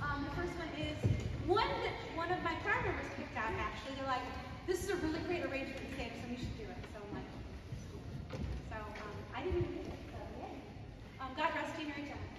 The first one is one that one of my choir members picked out, actually. They're like, this is a really great arrangement, Sam, so you should do it. So I'm like, so I didn't even do it, so yeah. God rest you, Mary John.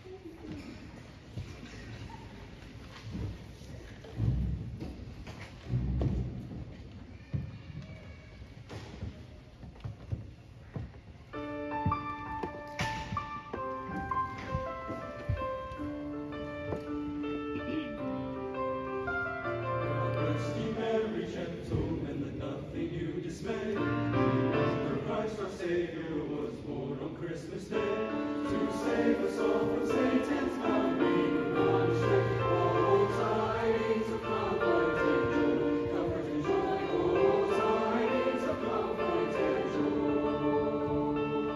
Christmas Day, to save us all from Satan's power, being punishment. Oh, tidings of comfort and joy, comfort and joy. Oh, tidings of comfort and joy.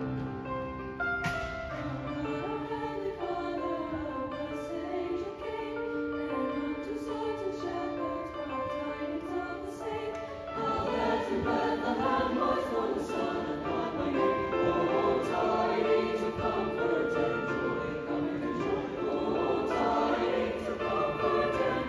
Our Heavenly Father, a blessed angel came, and unto certain shepherds brought tidings of the same. How that in Bethlehem was born the Son of God by name. Tidings of comfort and joy, comfort and joy. Oh, tidings of comfort and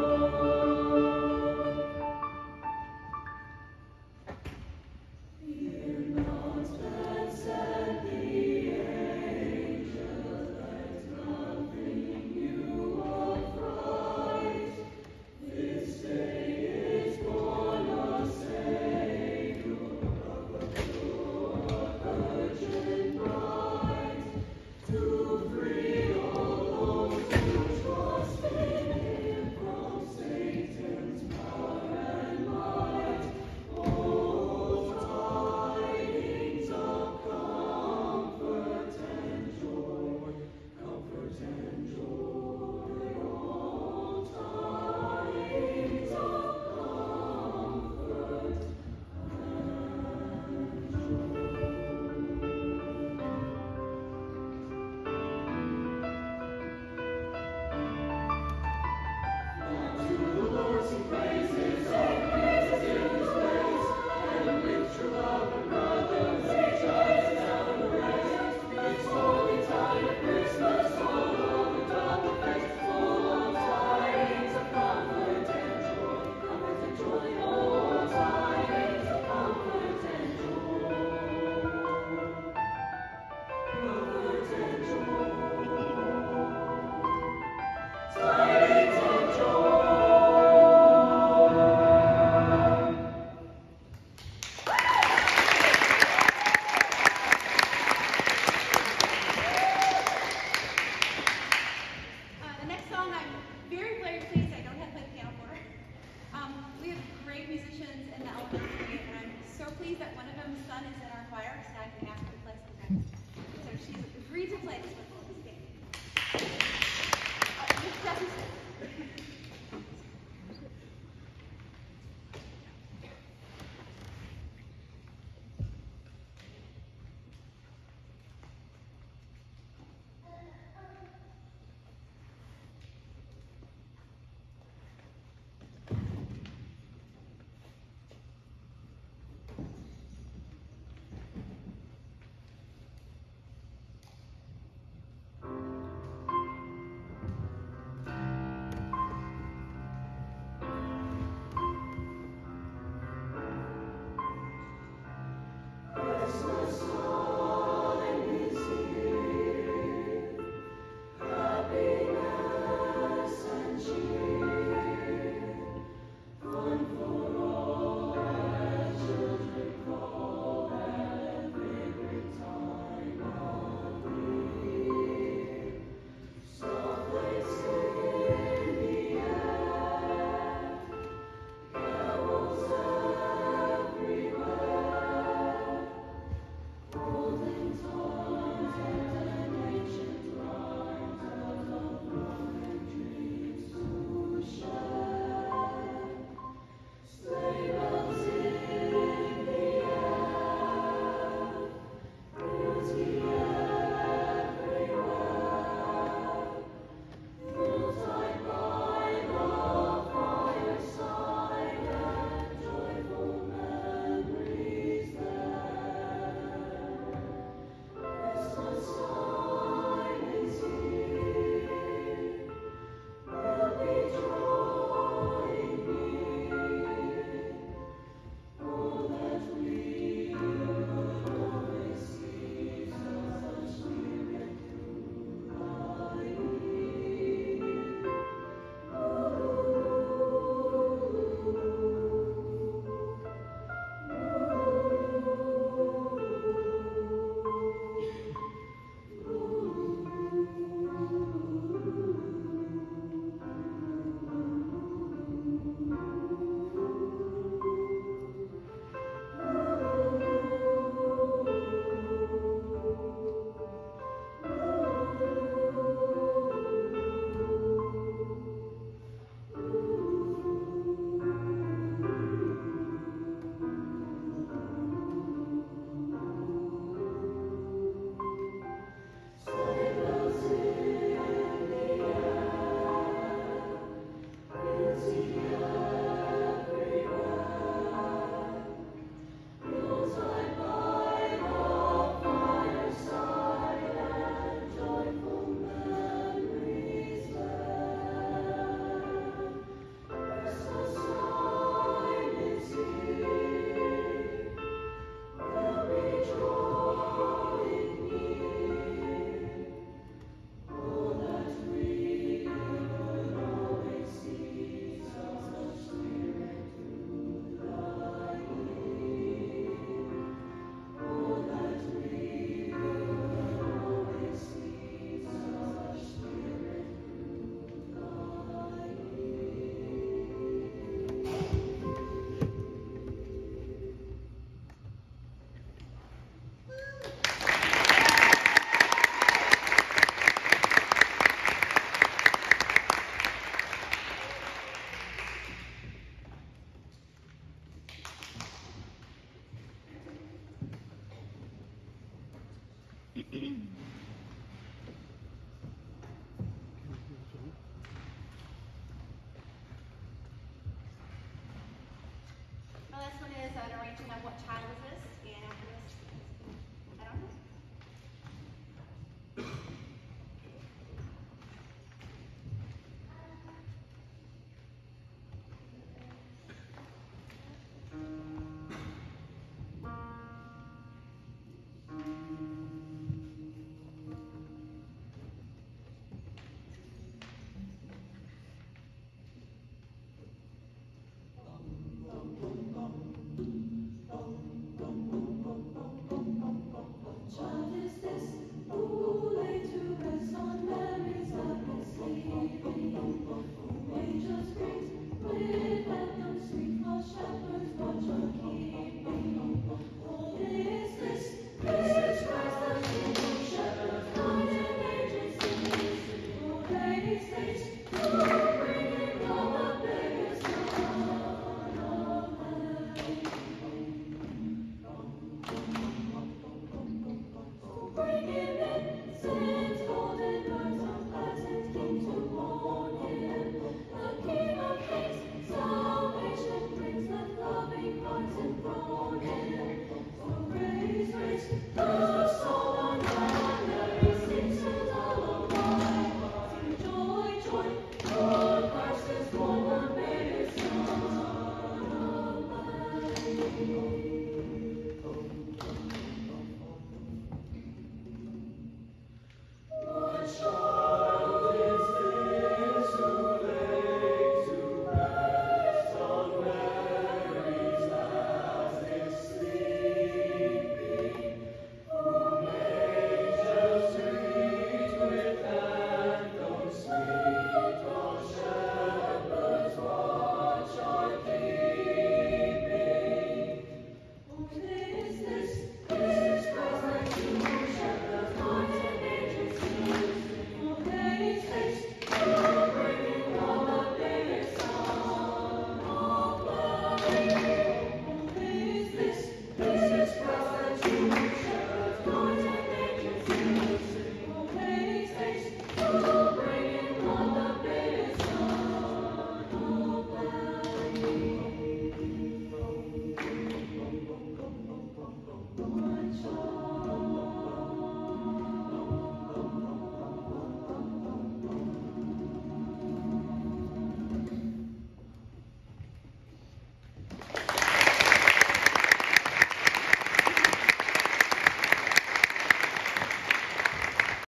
joy. Fear not, then said the angel, let nothing you affright. This day is born a Savior of a pure Virgin bride, to free all those who trust in Him from Satan's power and might. Oh, tidings of comfort and joy, comfort and joy. Oh, tidings of comfort and joy. To the Lord sing praises, all praises in His place, and with true love and brotherly ties down the race. It's holy tide of Christmas, all over down the face, full of tidings of comfort and joy, comfort and joy. Oh, tidings of comfort and joy, comfort and joy, tidings of joy. The next song I'm very, very pleased I don't have to play the piano for. We have great musicians in the elementary, and I'm so pleased that one of them's son is in our choir, so I can ask her to play sometimes. So she's agreed to play this with us. Miss Jefferson. question of what child is this?